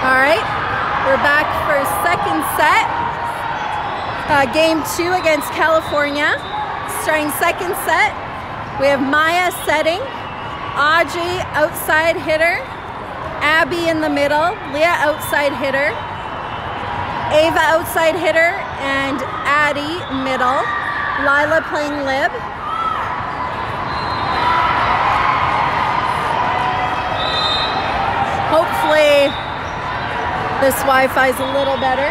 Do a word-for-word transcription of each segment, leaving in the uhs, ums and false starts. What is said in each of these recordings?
All right, we're back for second set. Uh, game two against California. Starting second set, we have Maya setting, Audrey outside hitter, Abby in the middle, Leah outside hitter, Ava outside hitter, and Addie middle, Lila playing lib. Hopefully this Wi-Fi is a little better.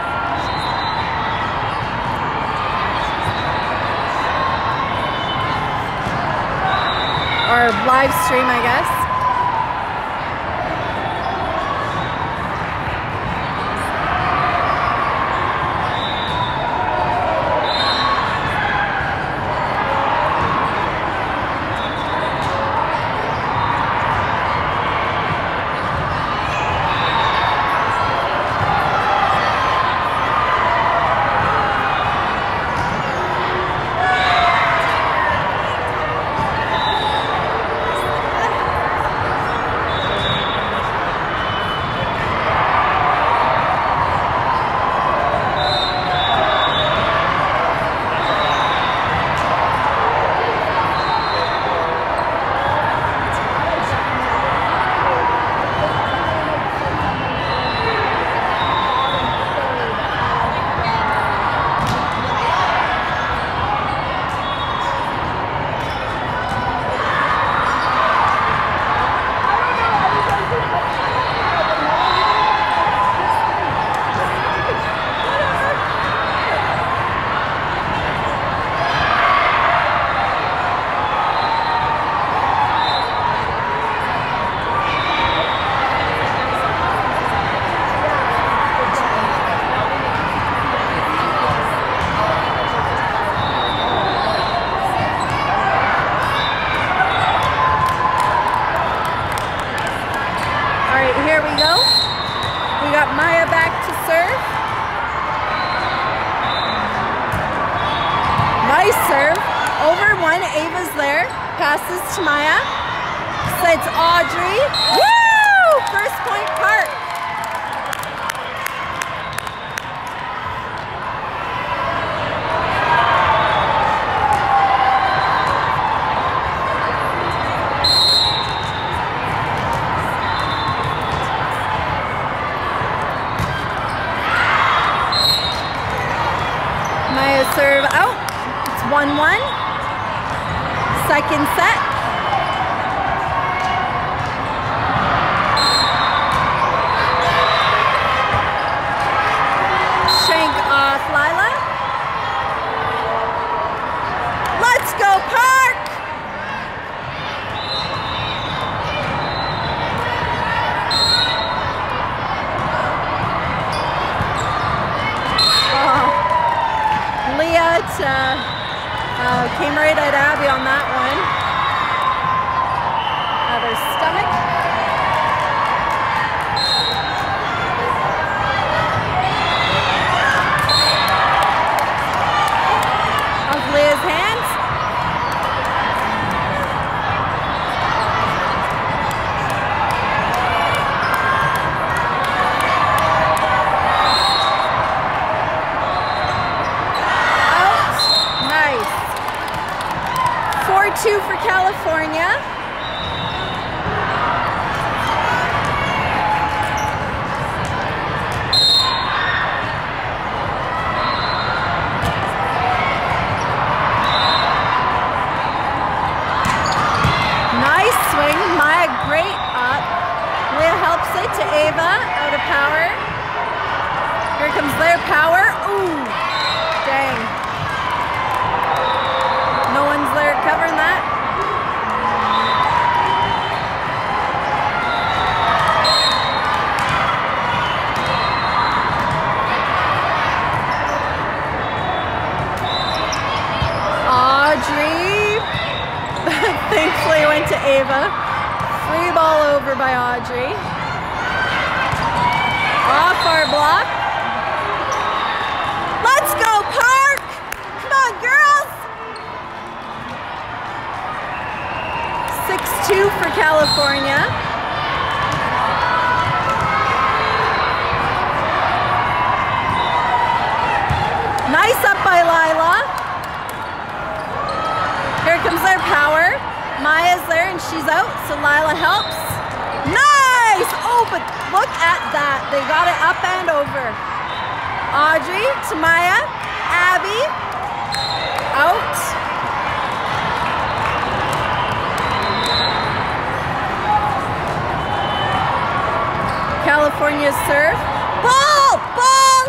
Or live stream, I guess. Passes to Maya, sets Audrey. Woo! First point Park. Maya serve out. It's one one. Second set. Shank off Lila. Let's go Park! Oh. Leah to Uh, came right at Abby on that one. Other stomach. Off Leah's hands. Two for California. Nice swing. Maya great up. Leah helps it to Ava. Out of power. Here comes their power. Ooh. Dang. No one's there covering that. Audrey. Thankfully went to Ava. Free ball over by Audrey. Off our block. Let's go Park! Come on girls! six two for California. so Lila helps. Nice! Oh, but look at that. They got it up and over. Audrey, Tamaya, Abby, out. California serve. Ball! Ball!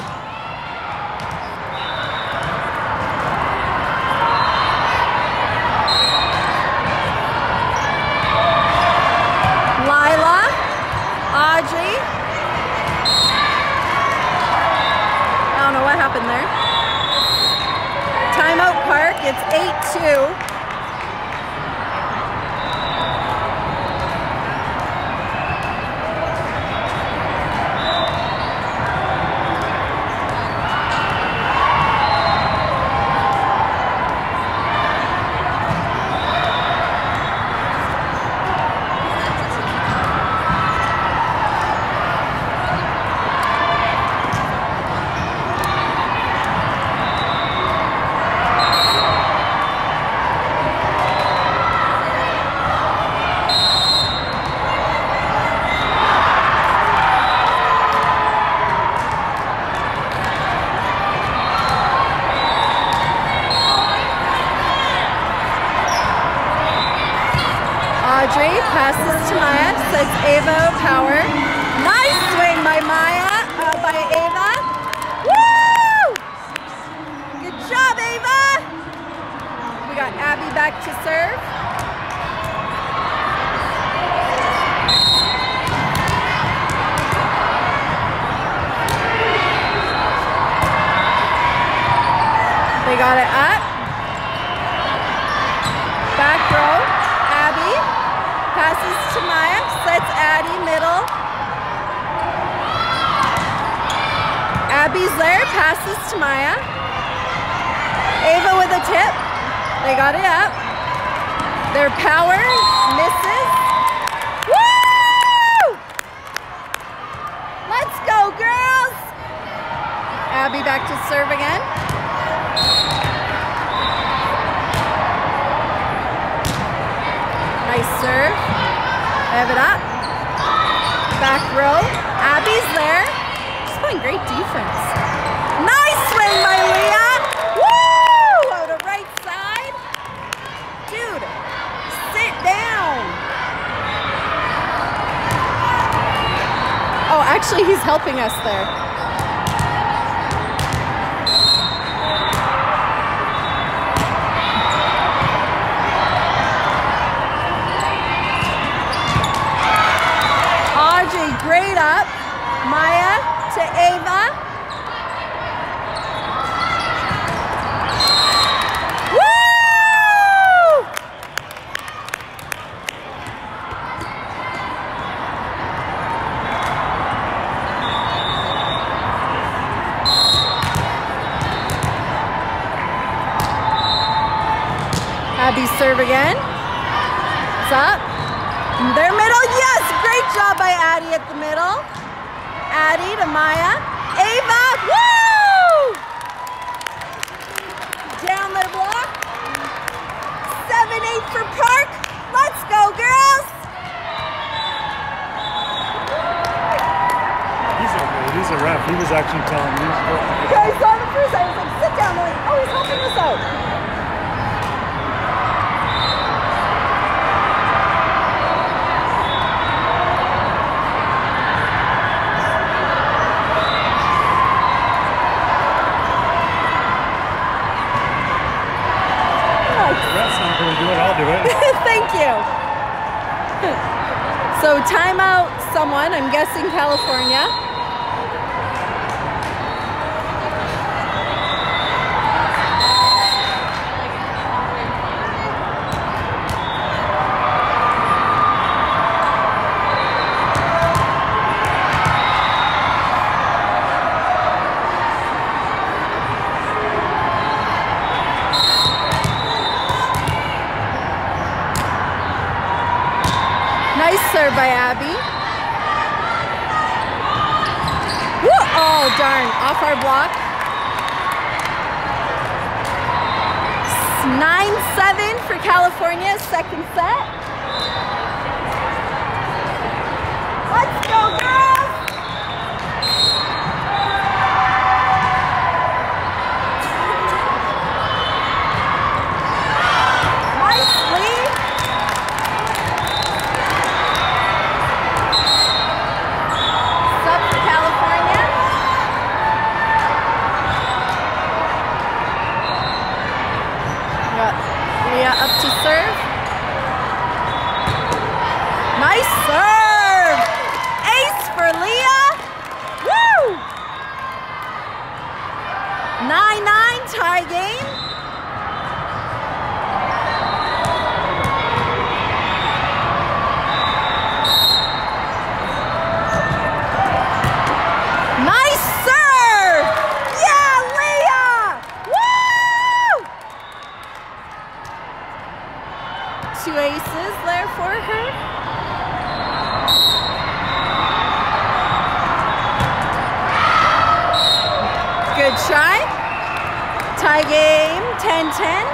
Lila, Audrey. I don't know what happened there. Timeout Park, it's eight two. Audrey passes to Maya, says Ava power. Nice swing by Maya, uh, by Ava. Woo! Good job, Ava. We got Abby back to serve. They got it up. Back row, Abby. Passes to Maya, sets Addie middle. Abby's there, passes to Maya. Ava with a tip. They got it up. Their power misses. Woo! Let's go, girls! Abby back to serve again. Nice serve. Have it up. Back row. Abby's there. She's playing great defense. Nice swing by Leah. Woo! Out of right side. Dude, sit down. Oh, actually, he's helping us there. Great up. Maya to Ava. Woo! Abby serve again. It's up. Their middle, yes! Great job by Addie at the middle. Addie to Maya. Ava, woo! Down their block. seven eight for Park. Let's go, girls! He's a, he's a ref. He was actually telling me. Yeah, I saw the first. I was like, sit down. I'm like, oh, he's helping us out. I'll do it. Thank you. So timeout someone, I'm guessing California. Nice serve by Abby. Woo! Oh, darn. Off our block. nine seven for California, second set. Let's go, girls! Nicely. Sub for California. Got Leah up to serve. Nice serve! Ace for Leah! Woo! nine nine tie game. Nice serve! Yeah, Leah! Woo! Two aces there for her. Good try. Tie game, ten ten.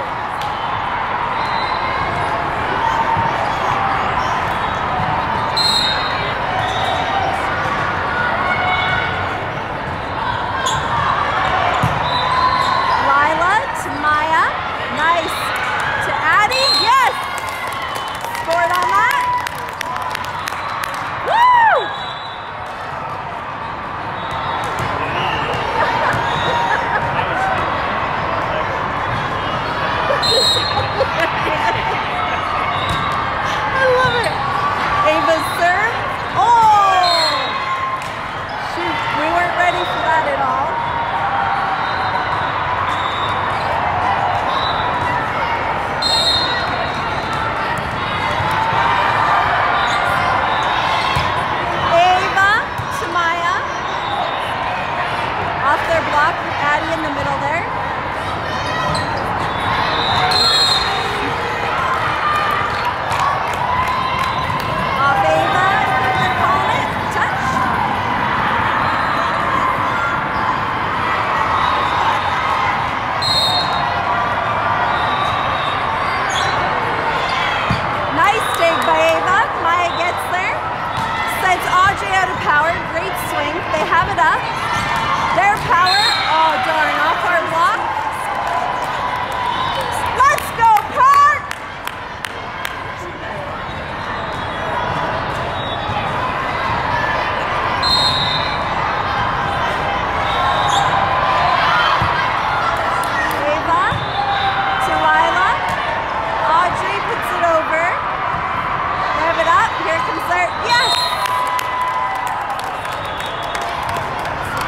Lila to Maya. Nice to Addie. Yes! Scored on that. Woo! I love it. Ava's serve. Oh! Shoot, we weren't ready for that at all. Ava to Maya. Off their block, Addie in the middle there. Off Ava, they're calling it. Touch. Nice dig by Ava. Maya gets there. Sends Audrey out of power. Great swing. They have it up. Their power. Oh, darn. Off our block. Let's go, Park! Ava to Lila. Audrey puts it over. Rev it up. Here comes their. Yes!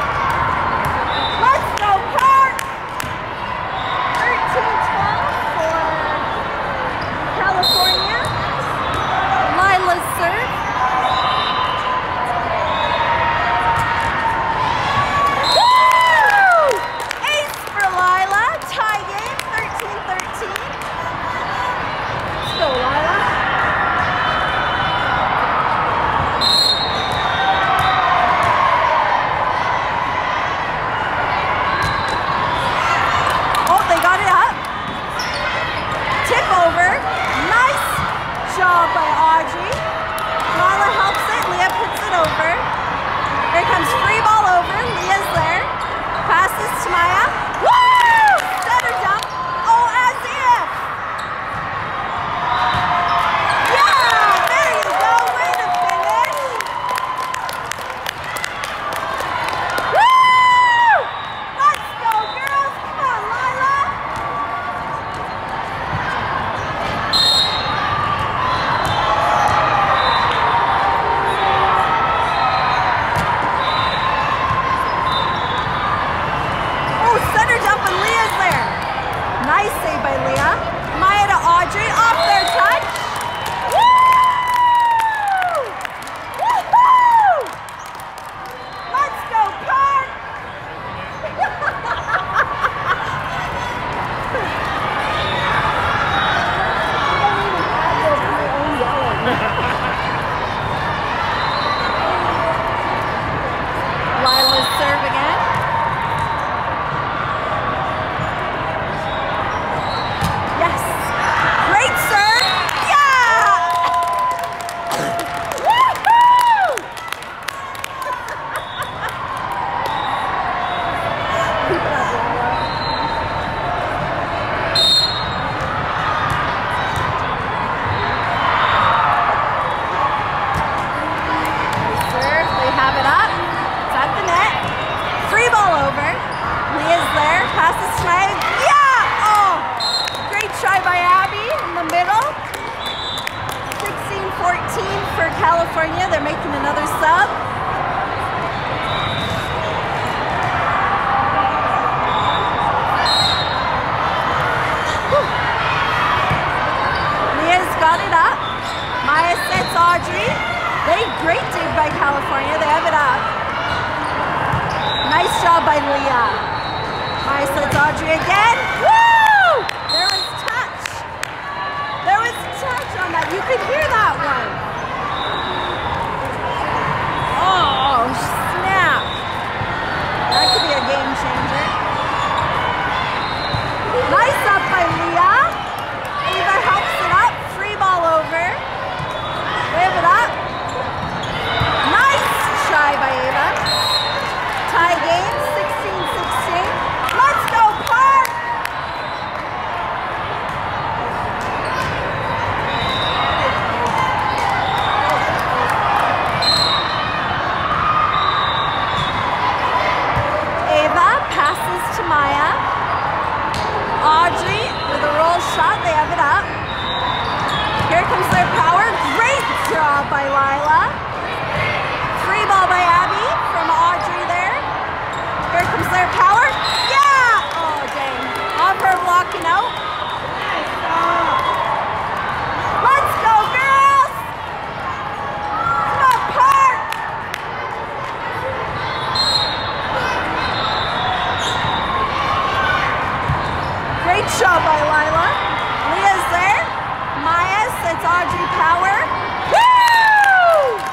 sub. Whew. Leah's got it up. Maya sets Audrey. They great dig by California. They have it up. Nice job by Leah. Maya sets Audrey again. Woo! There was touch. There was touch on that. You could hear that one. Oh, snap. That could be a game changer. Nice up by Leah. Ava helps it up. Free ball over. Wave it up. Nice try by Ava. Tie game, sixteen sixteen. Let's go, Park! Ava passes to Maya. Audrey with a roll shot. They have it up. Here comes their power. Great job by Lila. Free ball by Abby from Audrey there. Here comes their power. Yeah! Oh, dang. Off her blocking out. Let's go, girls! Come on, Park! Great shot by Lila. Leah's there. Maya sets Audrey power. Woo!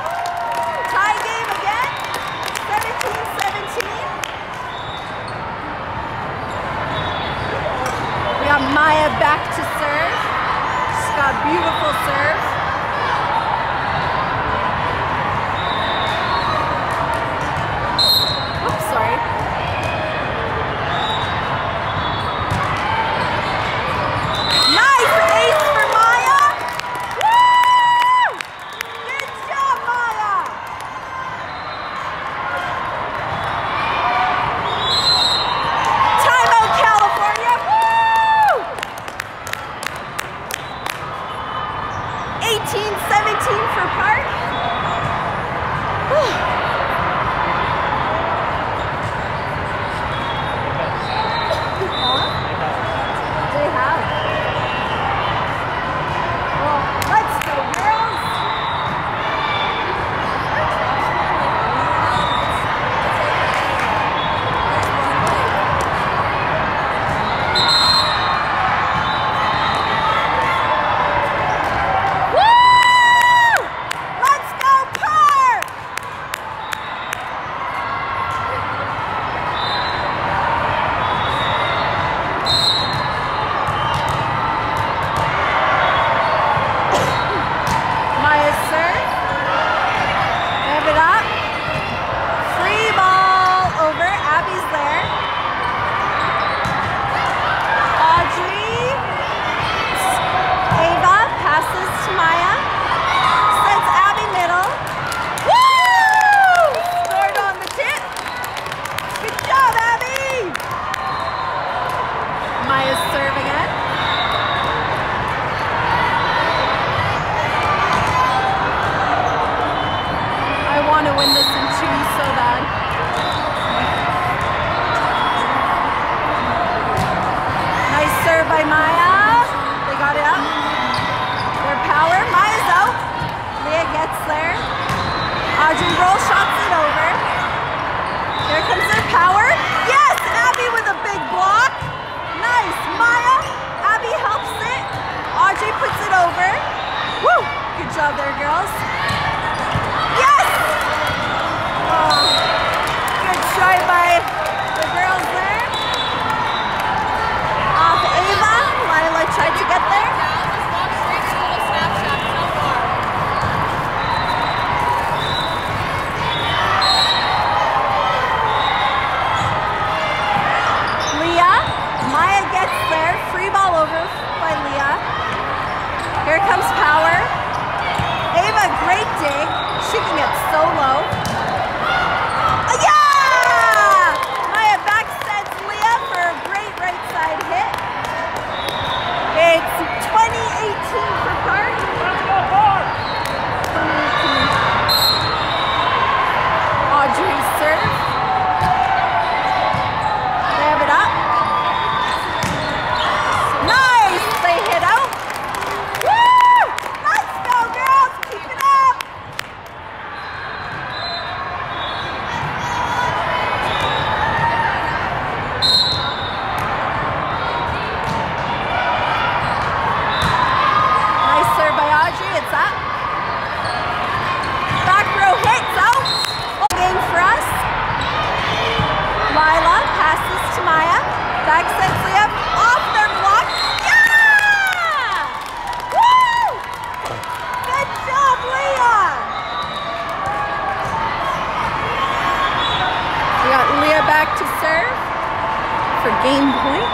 for game point.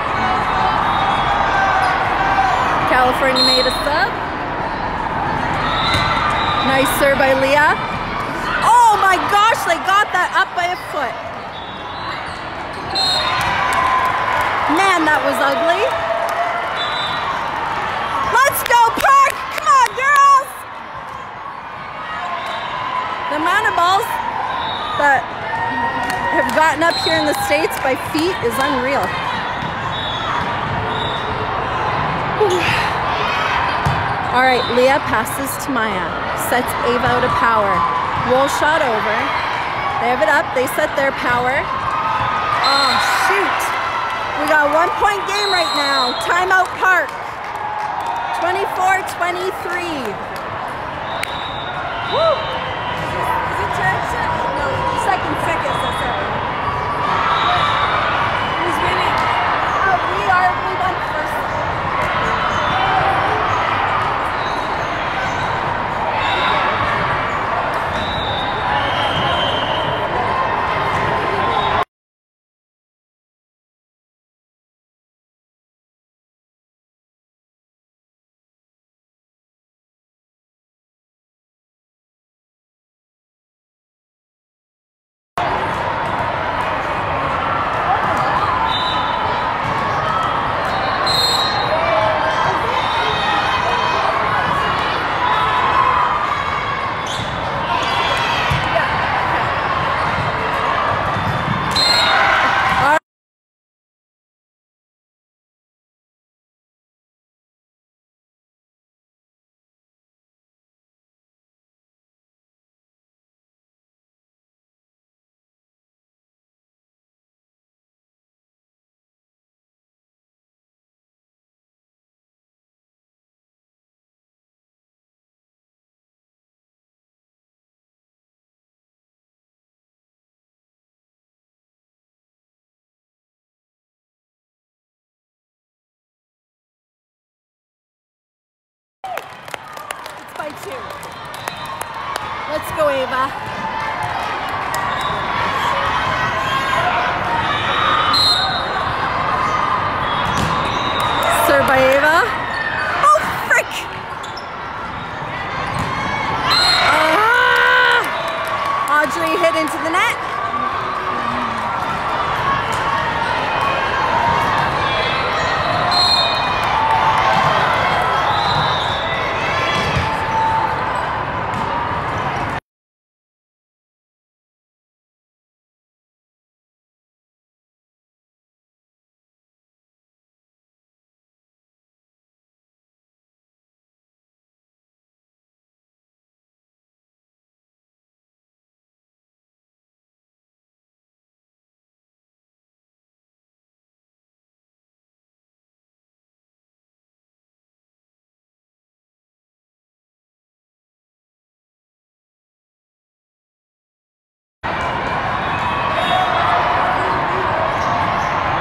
California made a sub. Nice serve by Leah. Oh my gosh, they got that up by a foot. Man, that was ugly. Let's go, Park! Come on, girls! The amount of balls that have gotten up here in the States by feet is unreal. All right, Leah passes to Maya. Sets Ava out of power. Roll shot over. They have it up. They set their power. Oh, shoot. We got a one-point game right now. Timeout Park. twenty-four twenty-three. Woo! Is it third set? No, second, second set, sorry. Who's winning? Oh, we are, we won first. By two. Let's go, Ava. Serve by Ava. Oh, frick! Ah! Audrey hit into the net.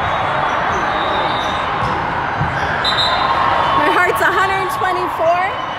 one twenty-four.